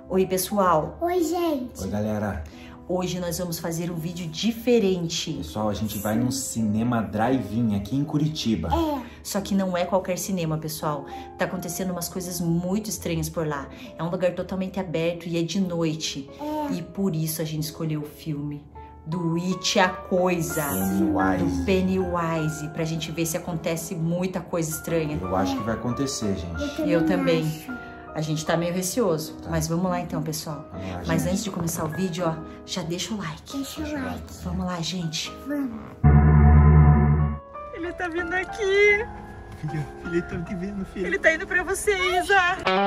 Oi, pessoal. Oi, gente. Oi, galera. Hoje nós vamos fazer um vídeo diferente. Pessoal, a gente vai num cinema drive-in aqui em Curitiba. Só que não é qualquer cinema, pessoal. Tá acontecendo umas coisas muito estranhas por lá. É um lugar totalmente aberto e é de noite. E por isso a gente escolheu o filme do It, a Coisa. Pennywise. Do Pennywise. Pra gente ver se acontece muita coisa estranha. Eu acho que vai acontecer, gente. Eu também. A gente tá meio receoso, mas vamos lá então, pessoal. Vamos lá, Mas gente. antes de começar o vídeo, ó, já deixa o like. Deixa o like. Vamos lá, gente. Vamos. Ele tá vindo aqui. Filha, ele tá te vendo, filha. Ele tá indo pra você, Isa.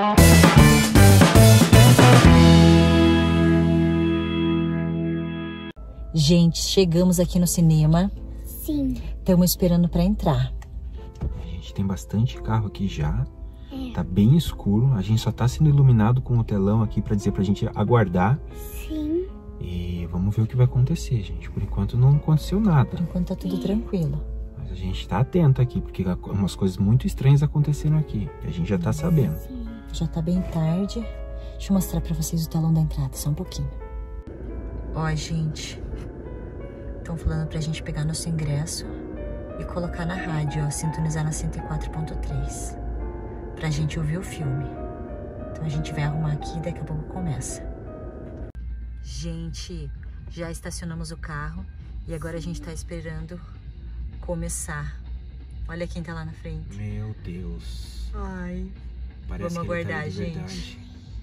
Gente, chegamos aqui no cinema. Sim. Estamos esperando pra entrar. A gente tem bastante carro aqui já. Tá bem escuro. A gente só tá sendo iluminado com o telão aqui pra dizer pra gente aguardar. Sim. E vamos ver o que vai acontecer, gente. Por enquanto não aconteceu Por nada. enquanto tá tudo tranquilo. Mas a gente tá atento aqui, porque umas coisas muito estranhas aconteceram aqui. E a gente já tá sabendo. Já tá bem tarde. Deixa eu mostrar pra vocês o telão da entrada, só um pouquinho. Ó, gente. Estão falando pra gente pegar nosso ingresso e colocar na rádio, ó, sintonizar na 104.3. Pra gente ouvir o filme. Então a gente vai arrumar aqui e daqui a pouco começa. Gente, já estacionamos o carro e agora a gente tá esperando começar. Olha quem tá lá na frente. Meu Deus. Ai. Parece Vamos que ele tá aguardar, de gente. verdade.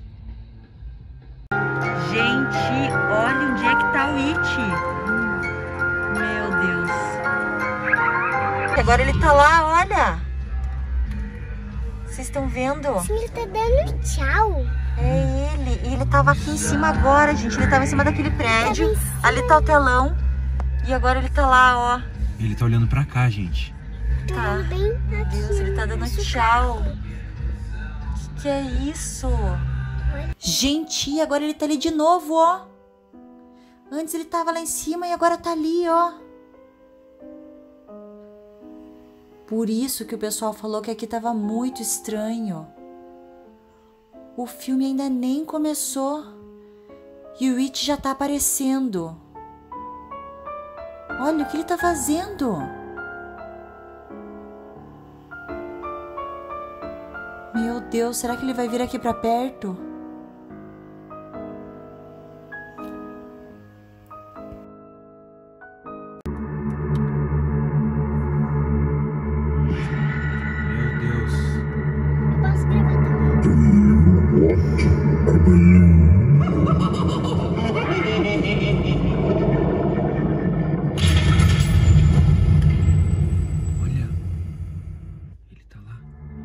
Gente, olha onde é que tá o It. Meu Deus. Agora ele tá lá, olha. Vocês estão vendo? Sim, ele tá dando tchau. É ele. E ele tava aqui em cima agora, gente. Ele tava em cima daquele prédio. Ali tá o telão. E agora ele tá lá, ó. Ele tá olhando pra cá, gente. Tá. Bem Meu aqui. Deus, ele tá dando tchau. Que é isso? Gente, e agora ele tá ali de novo, ó. Antes ele tava lá em cima e agora tá ali, ó. Por isso que o pessoal falou que aqui tava muito estranho. O filme ainda nem começou. E o It já tá aparecendo. Olha o que ele tá fazendo. Meu Deus, será que ele vai vir aqui pra perto? Meu Deus. Eu posso gravar também. Olha. Ele tá lá.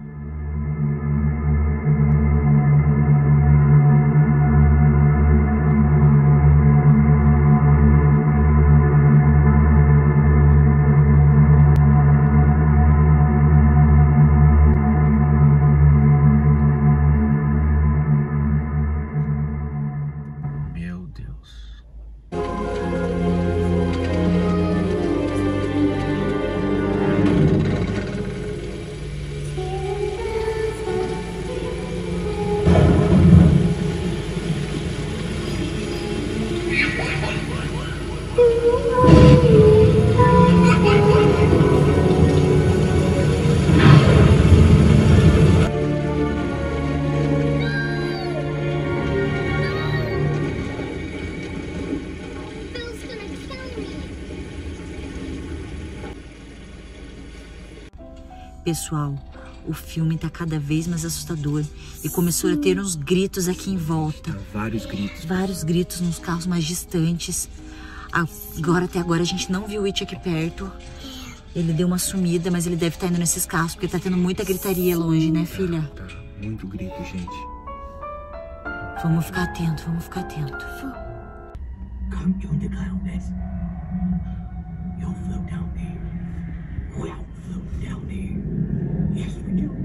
Meu Deus. Bill's gonna kill me. Pessoal, o filme tá cada vez mais assustador e começou a ter uns gritos aqui em volta. Vários gritos. Vários gritos nos carros mais distantes. Agora, até agora, a gente não viu o It aqui perto. Ele deu uma sumida, mas ele deve estar indo nesses carros, porque tá tendo muita gritaria longe, né, filha? Tá, muito grito, gente. Vamos ficar atento, vamos ficar atento. Come join the clown nest. You'll float down there. We'll float down there. Yes, we do.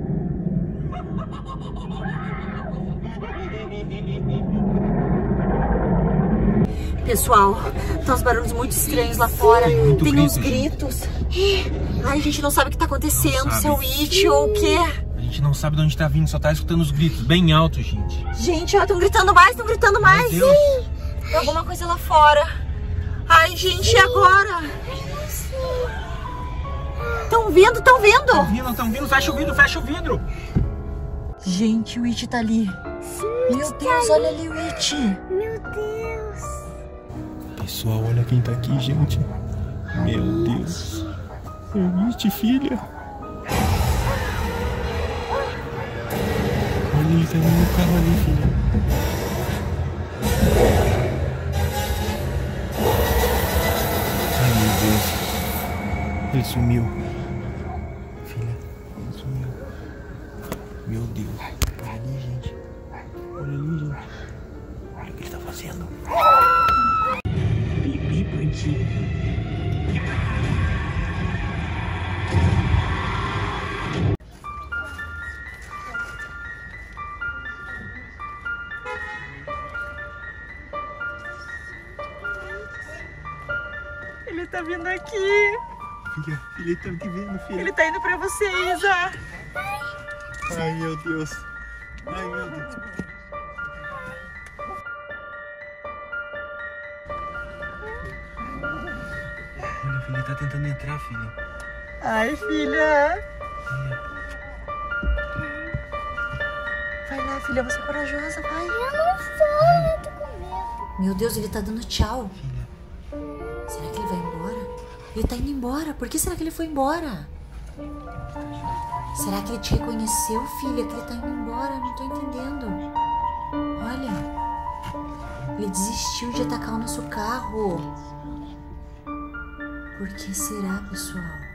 Pessoal, tá uns barulhos muito estranhos lá fora. Muito Tem grito, uns gente. gritos. Ai, a gente não sabe o que tá acontecendo, Não se é o sabe. It ou o quê. A gente gente não sabe de onde tá vindo, só tá escutando os gritos bem altos, gente. Gente, ó, estão gritando mais, estão gritando mais. Meu Deus. Tem alguma coisa lá fora. Ai, gente, e agora? Estão vindo, estão vindo. Estão vindo, fecha o vidro. Gente, o It tá ali. Sim, Meu Deus, olha ali o It. Meu Deus. Pessoal, olha quem tá aqui, gente. Meu Deus. É o It, filha. Olha, ele tá indo no carro ali, filha. Ai, meu Deus. Ele sumiu. Filha, ele sumiu. Meu Deus. Olha ali, gente. Olha ali, gente. Olha o que ele tá fazendo. Bibi Bandido. Ele tá vindo aqui. Filha, ele tá te vendo, filha. Ele tá indo pra você, Isa. Ai, meu Deus. Ai, meu Deus. Olha, filha, ele tá tentando entrar, filha. Ai, filha. Vai lá, filha, você é corajosa, vai. Eu não sou, eu tô com medo. Meu Deus, ele tá dando tchau. Será que ele vai embora? Ele tá indo embora. Por que será que ele foi embora? Será que ele te reconheceu, filha? Que ele tá indo embora? Não tô entendendo. Olha. Ele desistiu de atacar o nosso carro. Por que será, pessoal?